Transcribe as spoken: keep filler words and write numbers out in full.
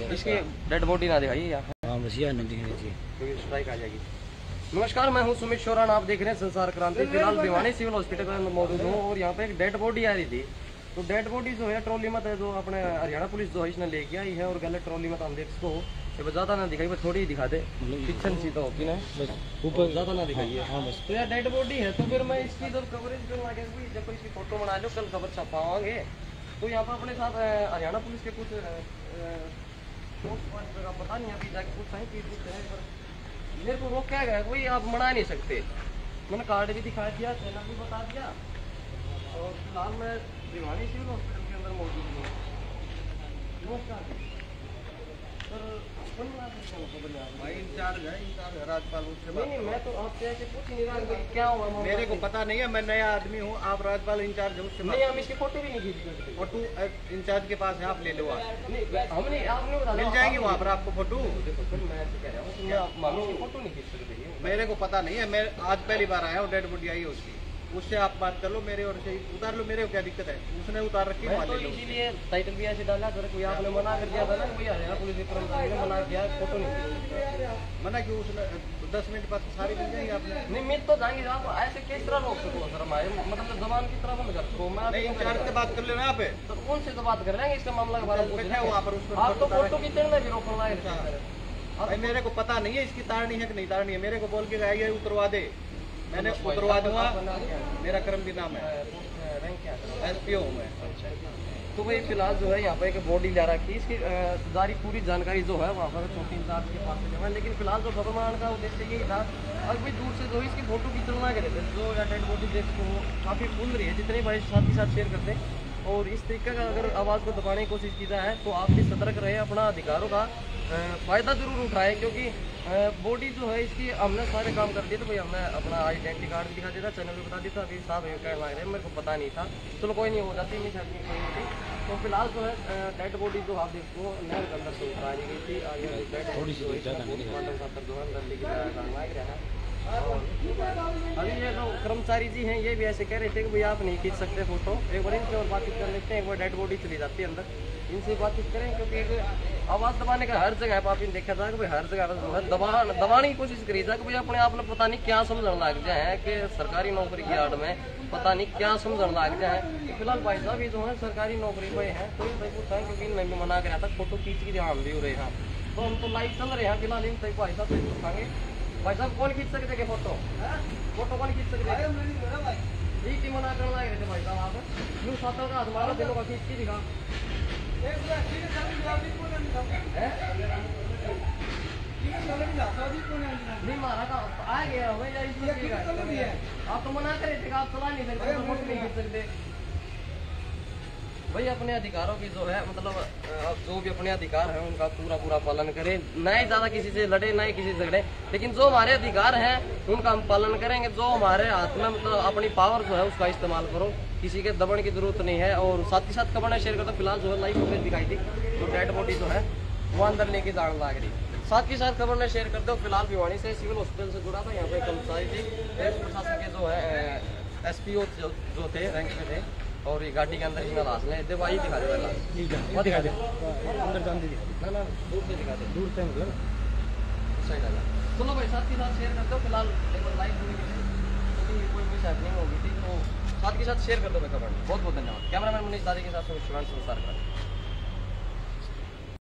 इसकी dead body ना दिखाइए यहाँ। हाँ बस यह नहीं दिखनी चाहिए क्योंकि स्ट्राइक आ जाएगी। नमस्कार, मैं हूं सुमित शोरान, आप देख रहे हैं संसार क्रांति। फिलहाल भिवानी सिविल हॉस्पिटल में मौजूद हूं और यहाँ पे एक डेड बॉडी आ रही थी। तो डेड बॉडी जो है ट्रॉली मत है, जो अपने हरियाणा पुलिस जो है इसने लेके आई है और गलत ट्रॉली मत हम देख सको ये ज्यादा ना दिखाई, बस थोड़ी ही दिखा दे, किचन सी तो होती ना, बस ऊपर ज्यादा ना दिखाइए। हाँ बस। तो यार डेड बॉडी है तो फिर मैं इसकी जब कवरेज करवा के जब कोई इसकी फोटो बना लो, कल खबर छपावांगे। तो यहाँ पर अपने साथ हरियाणा पुलिस के कुछ पता नहीं अभी जाके कुछ है कि कुछ है, पर मेरे को रोक क्या गया, कोई आप मना नहीं सकते। मैंने कार्ड भी दिखा दिया, चैनल भी बता दिया और फिलहाल मैं भिवानी सिविल हॉस्पिटल के अंदर मौजूद हूँ। नमस्कार सर, भाई इंचार्ज है, इंचार्ज राजपाल उससे नहीं नहीं मैं तो आपसे ऐसे पूछ ही नहीं रहा क्या हुआ। मेरे को पता नहीं है, मैं नया आदमी हूँ, आप राजपाल इंचार्ज है उससे नहीं, हम इसकी फोटो भी नहीं खींच सकते। फोटो इंचार्ज के पास है, आप ले लो। आप नहीं हम नहीं, आपने बता मिल जाएंगे वहाँ पर आपको फोटो। देखो फिर मैं ऐसे कह रहा हूँ मानो फोटो नहीं खींच सकते। मेरे को पता नहीं है, मैं आज पहली बार आया हूँ, डेड बॉडी आई है उसकी, उससे आप बात कर लो मेरे और से उतार लो। मेरे को क्या दिक्कत है, उसने उतार रखी है। तो इसीलिए टाइटल भी ऐसे डाला सर, कोई आपने मना कर दिया था ना, कोई हरियाणा पुलिस के कर्मचारी ने मना किया फोटो नहीं मना क्यों, उसने दस मिनट बाद सारी मिल जाएंगे आपने। नहीं मिल तो जाएंगे, आप ऐसे किस तरह रोक सको सर, हमारे मतलब जबान की तरह बंद कर सको। मैं इंचार्ज से बात कर लेना आप, तो कौन से तो बात कर लेंगे इसका मामला के बारे में वहाँ पर। आप तो फोटो खींचने में भी रोकना है। भाई मेरे को पता नहीं है इसकी तारनी है कि नहीं तारनी है, मेरे को बोल के गया उतरवा दे, मैंने उतरवा दूंगा। मेरा कर्मवीर नाम है, एस पी ओ हूँ मैं। तो भाई फिलहाल जो है यहाँ पे एक बॉडी ला रखी है, इसकी सारी पूरी जानकारी जो है वहाँ पर चौकी इंचार्ज के पास से है। लेकिन फिलहाल जो खबर बनाने का उद्देश्य यही था, और भाई दूर से जो इसकी फोटो खींचना करे थे, जो या डेड बॉडी देखो काफ़ी फूल रही है, जितने भाई साथ ही साथ शेयर करते हैं। और इस तरीके का अगर आवाज़ को दबाने की कोशिश की जाए तो आप भी सतर्क रहे, अपना अधिकारों का फ़ायदा जरूर उठाए। क्योंकि बॉडी जो है इसकी हमने सारे काम कर दिए, तो भाई हमने अपना आइडेंटिटी कार्ड दिखा दिया था, चैनल भी बता दिया था। अभी साहब कहने लग रहे हैं मेरे को पता नहीं था, चलो कोई नहीं, हो जाती नहीं छाती कोई नहीं थी। तो फिलहाल जो है डेड बॉडी जो आप देखो नहर के अंदर से उतरा दी गई थी, डेड बॉडी जो है पोस्टमार्टम जो है अंदर लेके जाया गया है। अभी ये जो कर्मचारी जी हैं ये भी ऐसे कह रहे थे कि भाई आप नहीं खींच सकते फोटो, एक बार इनसे और बातचीत कर लेते हैं। एक बार डेड बॉडी चली जाती है अंदर, इनसे बातचीत करें। क्योंकि एक आवाज़ दबाने का हर जगह पर आप इन देखा था कि भाई हर जगह जो है दबा दबाने की कोशिश करी था कि भाई अपने आप में पता नहीं क्या समझने लग जाए कि सरकारी नौकरी की आड़ में पता नहीं क्या समझने लग जाए। तो फिलहाल भाई साहब ये जो है सरकारी नौकरी पे हैं, तो भाई पूछा है क्योंकि इन्होंने मना कराया था फोटो खींच के ध्यान भी हो रहे हैं। तो हम तो लाइव चल रहे हैं फिलहाल, इन तक भाई साहब से पूछांगे भाई साहब कौन खींच सकते थे फोटो, फोटो कौन खींच सकते थे? ठीक ही मना करना है भाई साहब, आप यूँ सातों का हमारा दिनों का खींच के दिखा नहीं मारा का आ गया हमें यार, इसमें आप तो मना करे थे, आप चला नहीं सकते, फोटो नहीं खींच सकते। भाई अपने अधिकारों की जो है मतलब जो भी अपने अधिकार हैं उनका पूरा पूरा पालन करें, ना ही ज़्यादा किसी से लड़े ना ही किसी से झगड़े, लेकिन जो हमारे अधिकार हैं उनका हम पालन करेंगे। जो हमारे हाथ में मतलब अपनी पावर जो है उसका इस्तेमाल करो, किसी के दबण की जरूरत नहीं है। और साथ ही साथ खबर शेयर करता फिलहाल जो है लाइव कवरेज दिखाई थी, तो डेड बॉडी जो है वो अंदर लेके जाने लग रही। साथ ही साथ खबर में शेयर करते हो फिलहाल भिवानी से सिविल हॉस्पिटल से जुड़ा था, यहाँ पे कर्मचारी थी प्रशासन के जो है एस पी ओ जो थे रैंक में थे, और ये गाड़ी के अंदर इसमें लाश ले दवाई दिखा दे पहला दिखा दे अंदर जान दे ना ना दूर से दिखा दे, दूर से मतलब साइड आ जा। चलो भाई साथ ही साथ शेयर करते हो फिलहाल एक बार लाइव हुई क्योंकि कोई मिस हैपनिंग होगी थी, तो साथ के साथ शेयर कर दो भाई खबर। बहुत बहुत धन्यवाद। कैमरामैन मनीष दादी के साथ संसार कर।